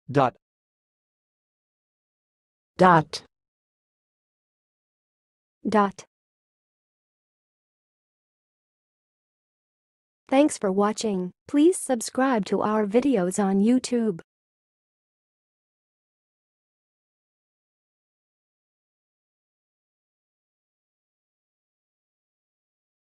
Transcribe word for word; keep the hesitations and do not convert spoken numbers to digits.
Dot. dot. Dot. Thanks for watching. Please subscribe to our videos on YouTube.